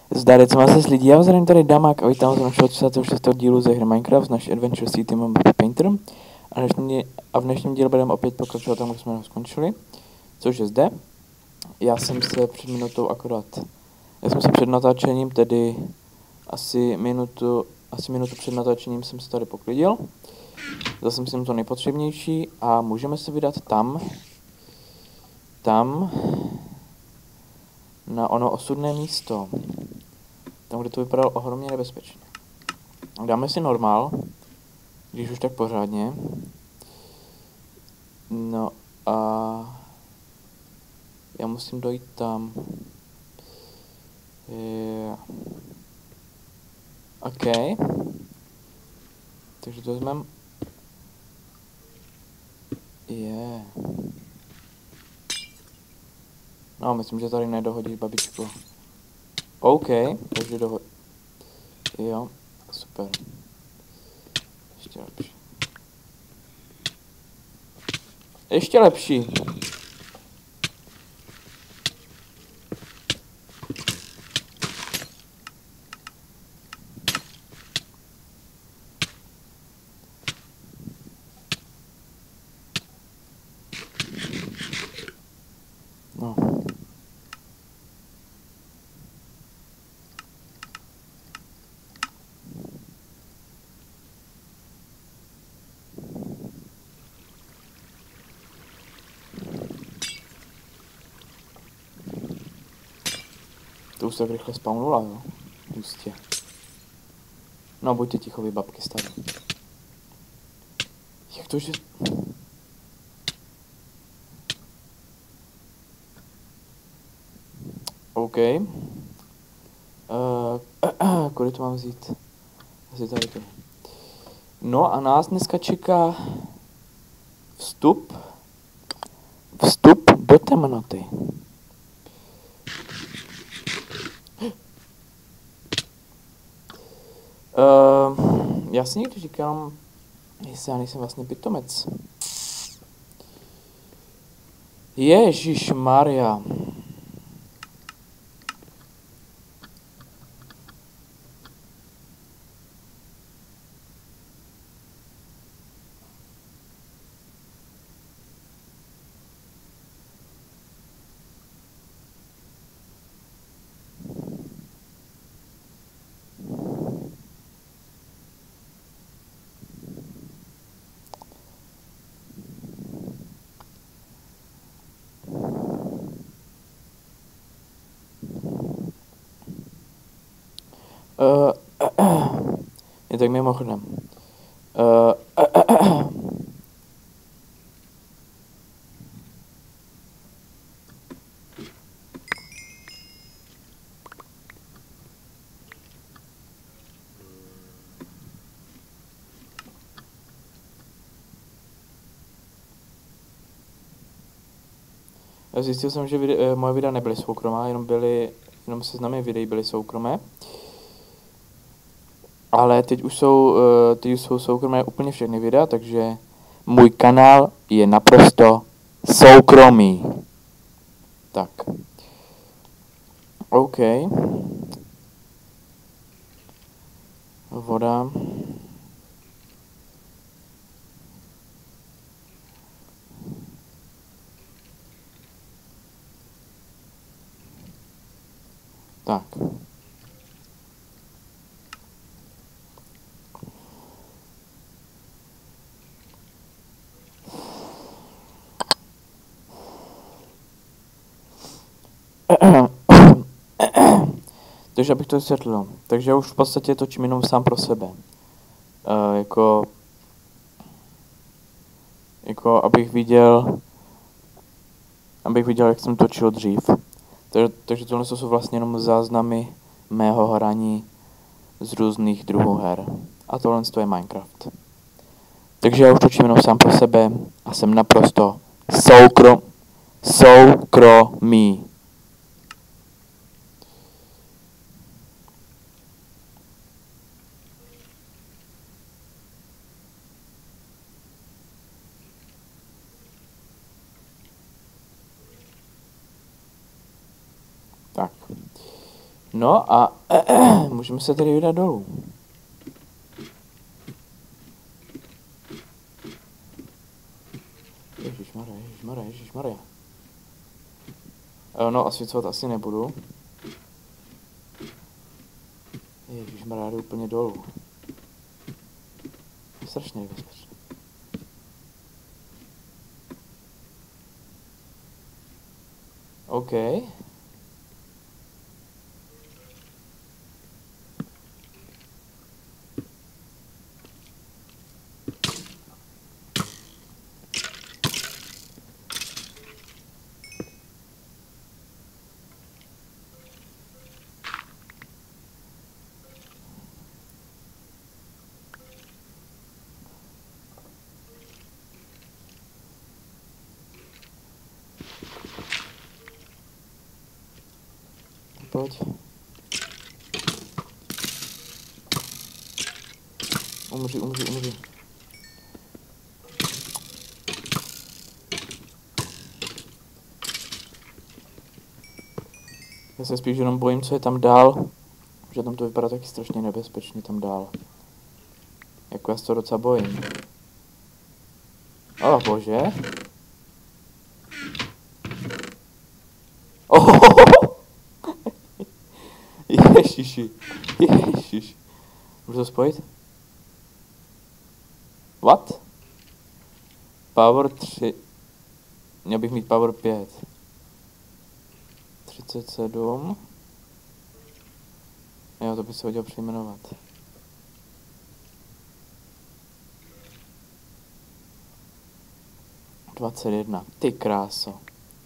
Zdarec má se lidi, já vás tady Damak a vítám z našeho 36. dílu ze hry Minecraft, naší adventure s týmem Painter. A v dnešním díle budeme opět pokračovat tam, kde jsme skončili, což je zde. Já jsem se před natáčením, tedy asi minutu před natáčením jsem se tady poklidil. Zase jsem si to nejpotřebnější a můžeme se vydat tam, na ono osudné místo. Tam, kde to vypadalo ohromně nebezpečně. Dáme si normál, když už tak pořádně. No a já musím dojít tam. OK. Takže to vezmeme. No, myslím, že tady nedohodí babičku. OK, takže dohodí. Jo, super. Ještě lepší. Ještě lepší. No. To už tak rychle spawnula, jo? Hustě. No, buďte ticho, vy babky staré. Jak to, že... OK. Kudy to mám vzít? Asi tady to. No a nás dneska čeká vstup do temnoty. Já si někdy říkám, jestli já nejsem vlastně pitomec. Ježišmarja. Je tak mimochodem. Zjistil jsem, že moje videa nebyly soukromá, jenom seznamy videí byly soukromé. Ale teď už jsou soukromé úplně všechny videa, takže můj kanál je naprosto soukromý. Tak. OK. Voda. Tak. Takže abych to vysvětlil. Takže já už v podstatě točím jenom sám pro sebe. Jako abych viděl, jak jsem točil dřív. Takže tohle jsou vlastně jenom záznamy mého hraní z různých druhů her. A tohle je Minecraft. Takže já už točím jenom sám pro sebe a jsem naprosto soukromý. Tak. No a můžeme se tedy vydat dolů. Ježišmarja. No a svícovat asi nebudu. Ježišmarja, jdu úplně dolů. Je strašně nebezpečné. OK. Pojď. Umři. Já se spíš jenom bojím, co je tam dál. Že tam to vypadá taky strašně nebezpečně tam dál. Jako já se to docela bojím. O bože. Ježiši. Můžu to spojit? What? Power 3. Měl bych mít power 5. 37. Jo, to bych se hodil přejmenovat. (21) Ty kráso.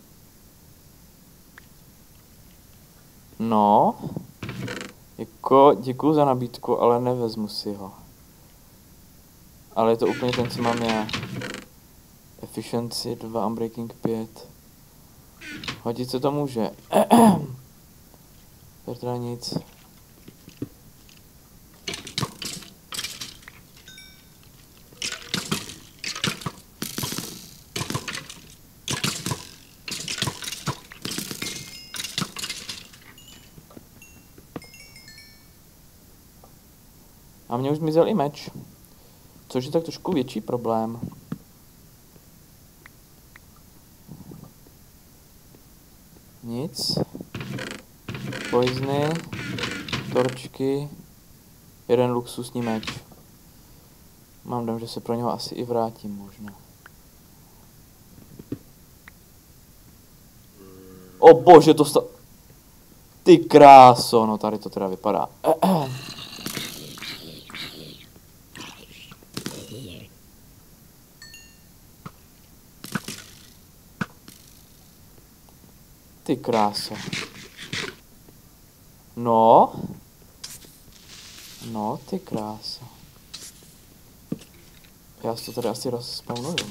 No. Jako, děkuju za nabídku, ale nevezmu si ho. Ale je to úplně ten, co mám já. Efficiency 2, Unbreaking 5. Hodit se to může. Teda nic. A mně už zmizel i meč. Což je tak trošku větší problém. Nic. Poizny. Torčky. Jeden luxusní meč. Mám dojem, že se pro něho asi i vrátím možná. O bože, to Ty kráso, no tady to teda vypadá. Ty kráso. No. No, ty kráso. Já si to tady asi rozspawnuju, no.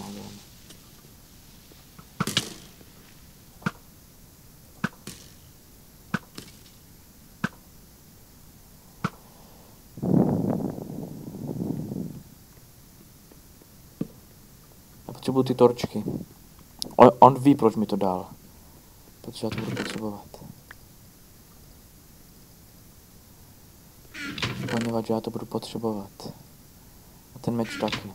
Já potřebuju ty torčky. On ví, proč mi to dal. Protože já to budu potřebovat. Poněvadž já to budu potřebovat. A ten meč taky.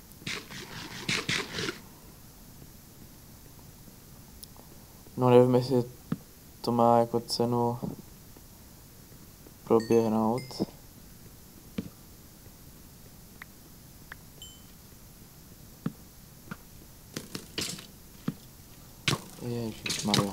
No nevím, jestli to má jako cenu proběhnout. Ježišmarja.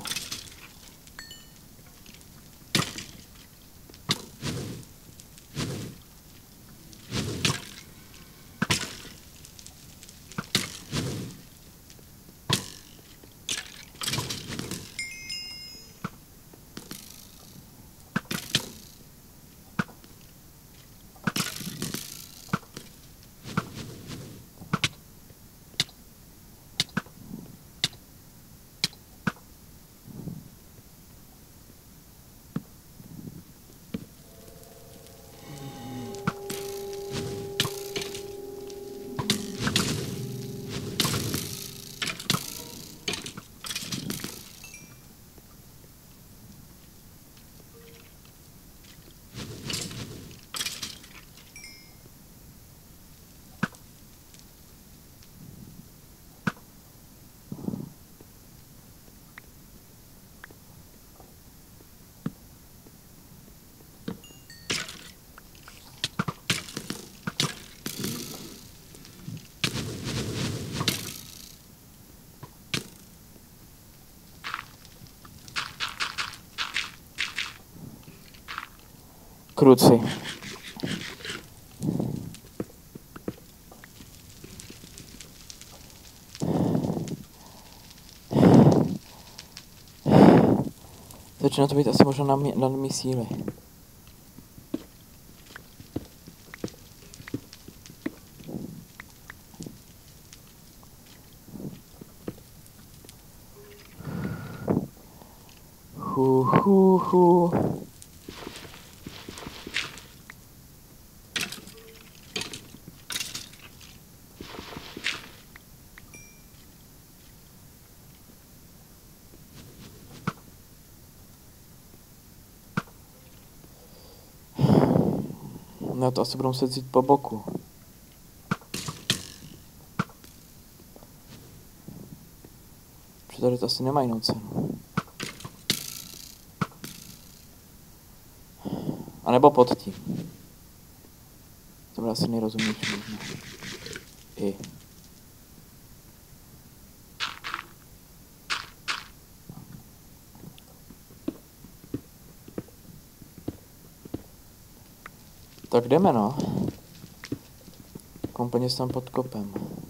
Kruci. Začíná to být asi možná nad mý síly. Hu. No to asi budu muset vzít po boku. Protože tady to asi nemá jinou cenu. A nebo pod tím. To bude asi nejrozumnější možná. I. Tak jdeme, no. Kompaně tam pod kopem.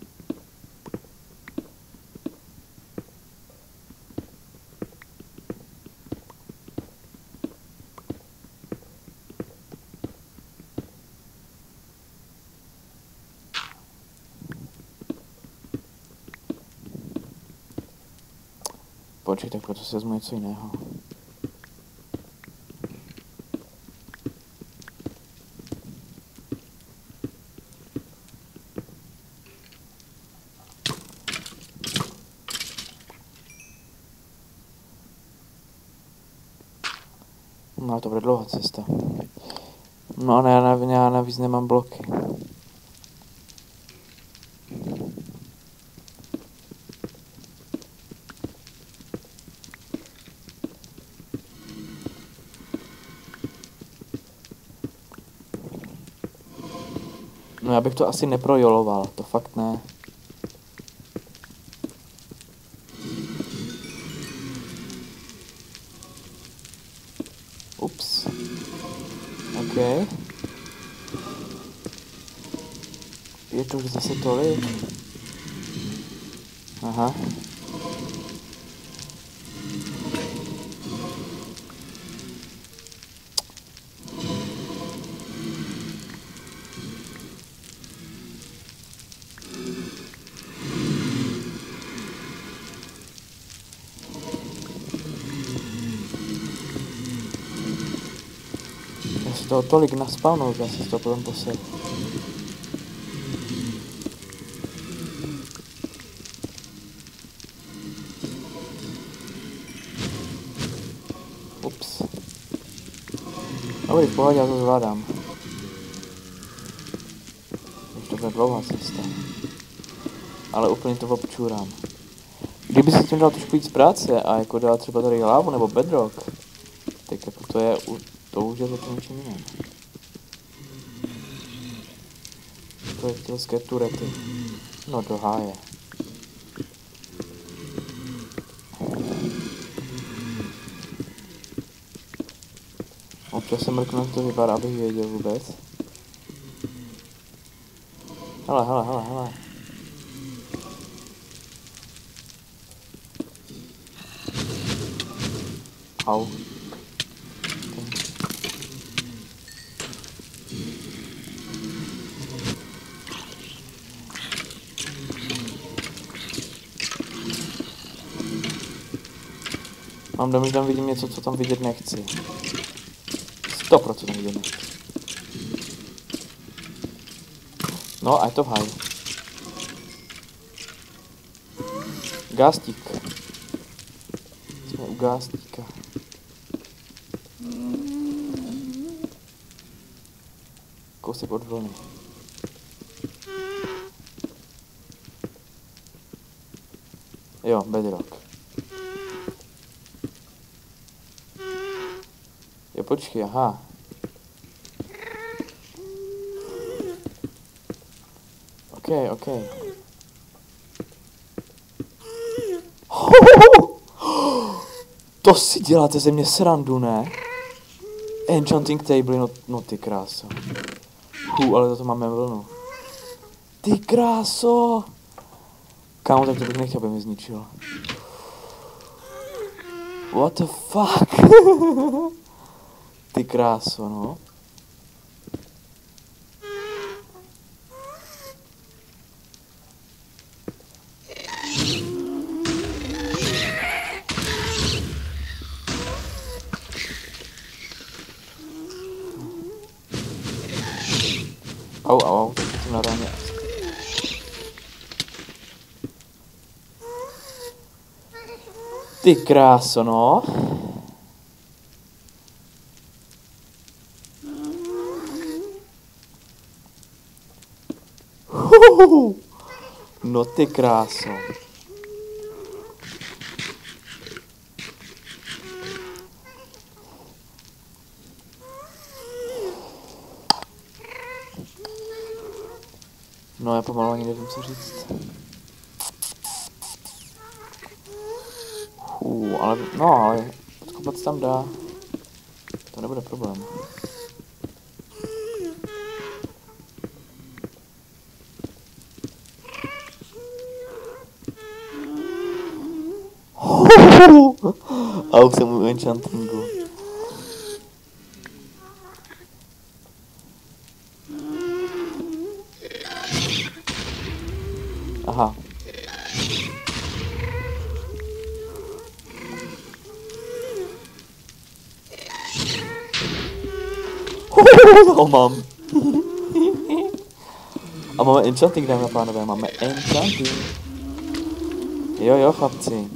Počkej, tak proto si vezmu něco jiného. No ale to bude dlouhá cesta. No ne, já navíc nemám bloky. No já bych to asi neprojoloval, to fakt ne. Ups. OK. Je to už zase tolik. Aha. Já si toho tolik naspavnou, že já si to potom posel. Ups. Dobrý, v pohodě, já to zvládám. Už to bude dlouhá cesta. Ale úplně to občůrám. Kdyby si tím dal trošku víc práce a jako dal třeba tady lávu nebo bedrock, tak jako to už je za to něčím jiným. Projektilské turety. No do háje. Občas se mrknu, jak to vypadá, abych věděl vůbec. Hele. Au. Mám dojem, že tam vidím něco, co tam vidět nechci. 100% vidět nechci. No a je to v háji. Gástík. Jsme u gástíka. Kousek od vlny. Jo, bedrock. Jo, počkej, aha. OK. To si děláte ze mě srandu, ne? Enchanting table, no ty kráso. Ale toto máme vlnu. Ty kráso! Kámo, tak to bych nechtěl, aby mi zničil. What the fuck? Ty kráso, no. Au, tak jsem na ráně. Ty kráso, no. No ty kráso. No já pomalu ani nevím, co říct. Ale podkopat tam dá. To nebude problém. A už jsem u enchantingu. Aha. Ho mám. A máme enchanting, dámy a pánové, máme enchanting. Jo, chlapci.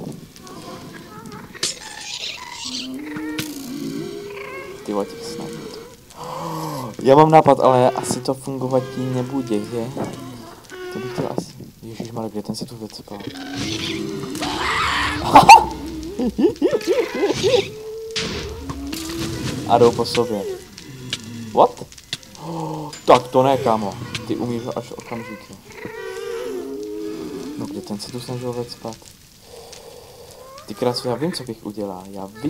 Ty vole, těch snad. Já mám nápad, ale asi to fungovat tím nebude, že? To bych chtěl asi... Ježišmarja, kde ten se tu vycepal? A jdou po sobě. What? Tak to ne, kámo. Ty umíš až okamžitě. No kde ten se tu snažil vecpat? Ty krásu, já vím, co bych udělal.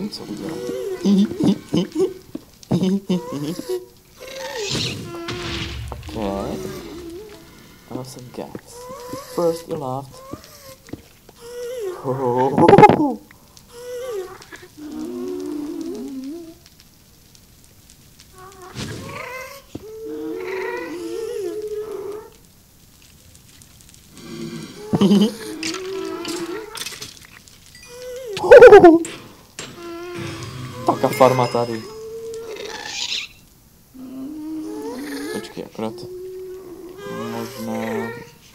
Okay. I'll some gas. First you laughed. Taká farma tady. Počkej, akorát. Možná...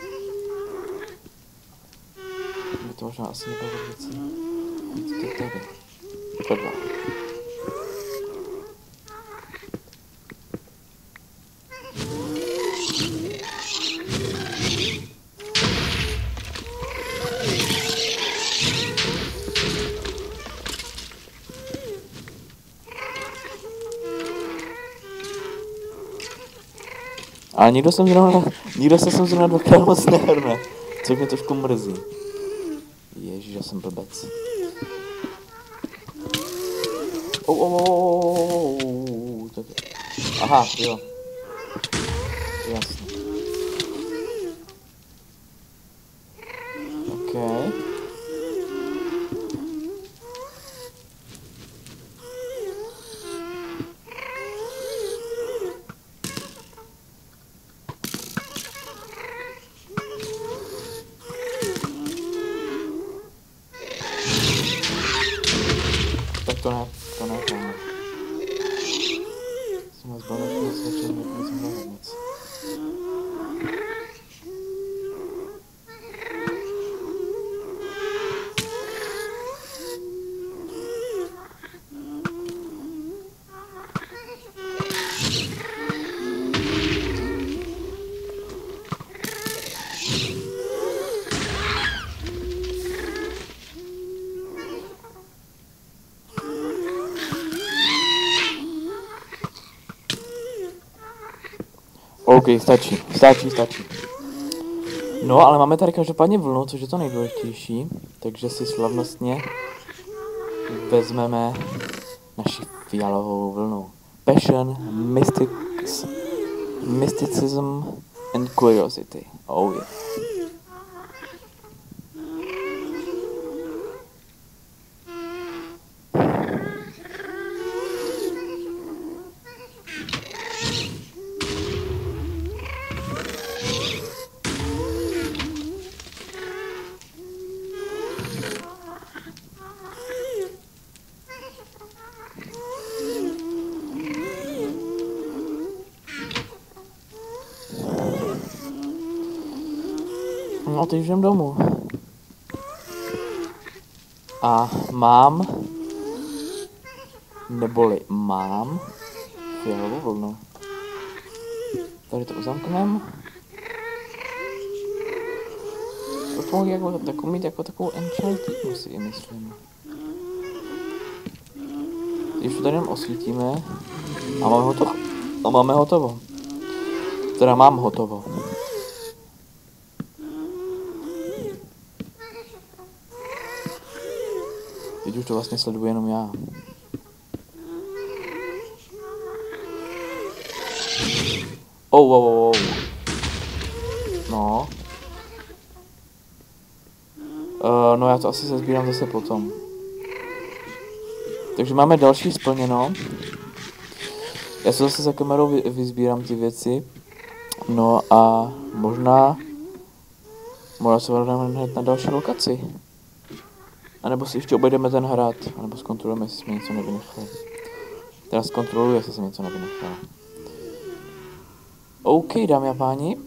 By to možná asi nebylo věci. Víte to tady. Tohle. A nikdo se sem zrovna dvakrát moc nehrne, což mě trošku mrzí. Ježiš, já jsem blbec. Aha, jo. Jasně. Okay. Tak to ne, kámo. Jsem vás bavil, že se nejsem bavil nic. OK, stačí. No, ale máme tady každopádně vlnu, což je to nejdůležitější, takže si slavnostně vezmeme naši fialovou vlnu. passion, mysticism and curiosity. Oh yeah. No, teď jdem domů. A mám fialovou vlnu. Tady to uzamknem. To mít jako takovou enchanting si myslím. Když to tady jenom osvítíme a máme hotovo. Teda mám hotovo. Teď už to vlastně sleduje jenom já. Oh. No. No já to asi sezbírám zase potom. Takže máme další splněno. Já se zase za kamerou vyzbírám ty věci. No a možná se vrhneme hned na další lokaci. A nebo si ještě obejdeme ten hrad. A nebo zkontrolujeme, jestli jsme něco nevynechali. Teda zkontroluji, jestli jsem něco nevynechal. OK, dámy a páni.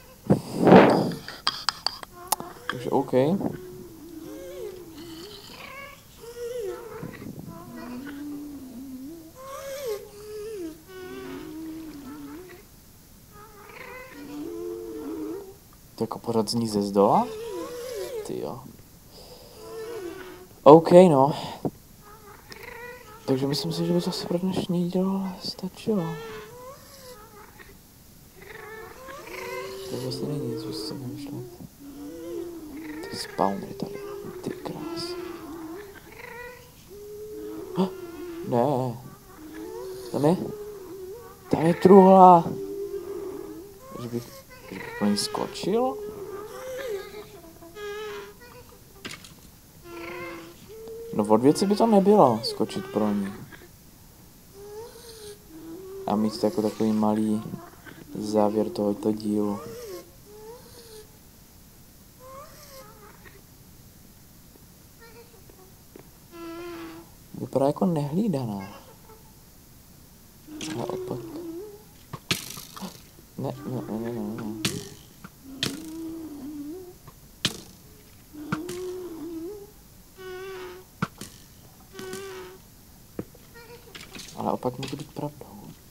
Takže OK. To jako pořád zní ze zdola? Tyjo. OK, no. Takže myslím si, že by to asi pro dnešní dílo stačilo. To vlastně není nic, co jsem vymýšlet. Ty spawnery tady, ty krás. Ne. Tam je truhla. Že bych po ní skočil? No od věci by to nebylo, skočit pro ní. A mít to jako takový malý závěr tohoto dílu. Vypadá jako nehlídaná. Ale opak. Ne. Ale opak může být pravdou.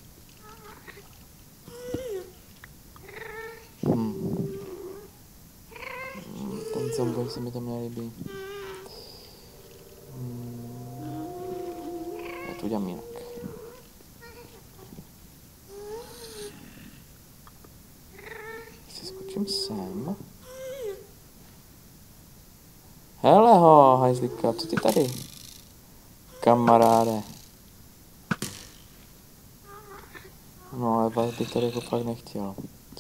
Ten zombie se mi tam nelíbí. Já to udělám jinak. Si skočím sem. Hele ho, hajzlíka, co ty tady? Kamaráde. No, ale vás bych tady jako fakt nechtěl.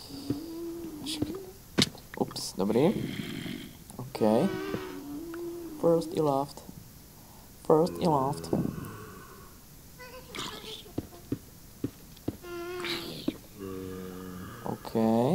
Ups, dobrý. OK. First you laughed. OK.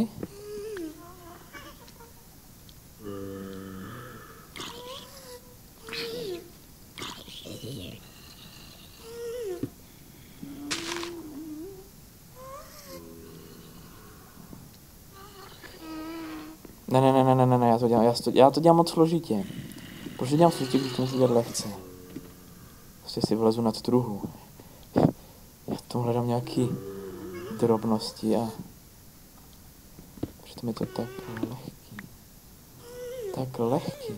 Ne, já to dělám moc složitě. Proč dělám složitě, když to musím dělat lehce? Prostě si vlezu nad truhu. Já tam hledám nějaký drobnosti a přitom je to tak lehký. Tak lehký.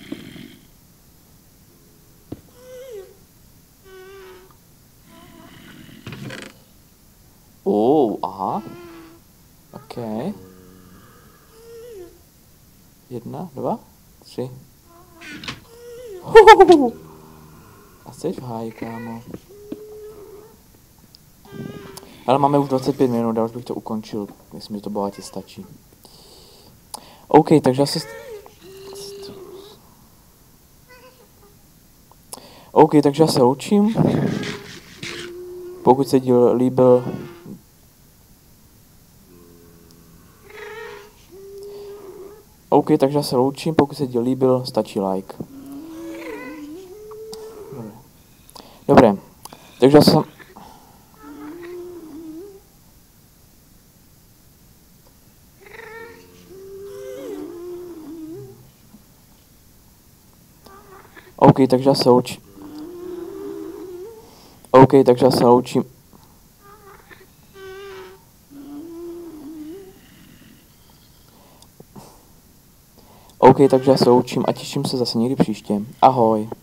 Aha. OK. 1, 2, 3. A jsi v háji, kámo. Ale máme už 25 minut, já už bych to ukončil. Myslím, že to bohatě stačí. OK, takže já se... OK, takže já se loučím. Pokud se díl líbil... OK, takže já se loučím. Pokud se díl líbil, stačí like. Dobré. Takže já jsem... OK, takže já se loučím. OK, takže já se loučím. OK, takže já se loučím a těším se zase někdy příště. Ahoj.